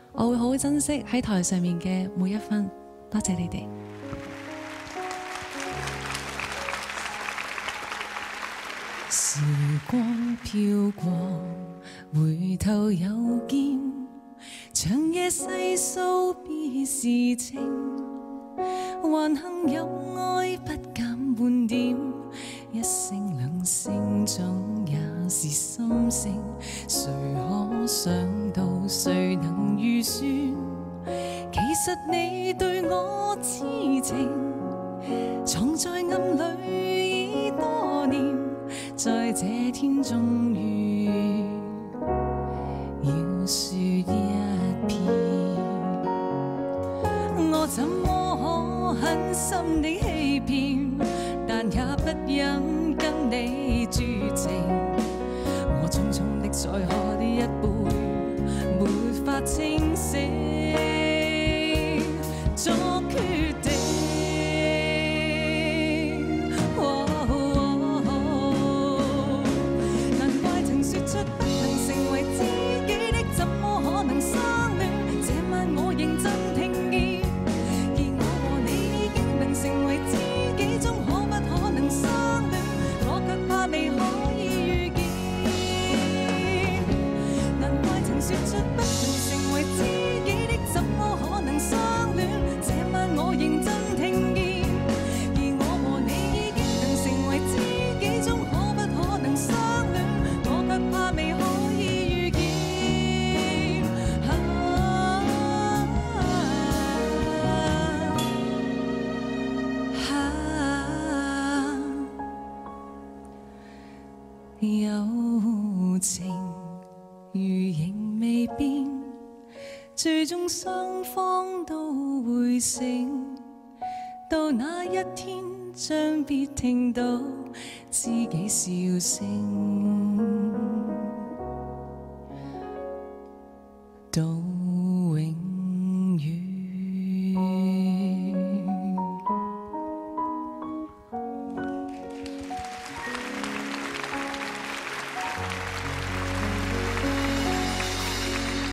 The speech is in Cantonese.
我會好好珍惜喺台上面嘅每一分。多謝你哋。時光飄過，回頭又見，長夜細數別時情，還幸有愛不減半點，一聲兩聲總也是心聲，誰可想到誰能預算，其實你對我痴情，藏在暗裡已多年，在這天終於要說一遍，我怎麼可狠心地欺騙，但也不忍跟你絕情，我匆匆的再喝一杯，沒法清醒作決定。友情如仍未變，最終雙方都會醒，到那一天將必聽到知己笑聲。到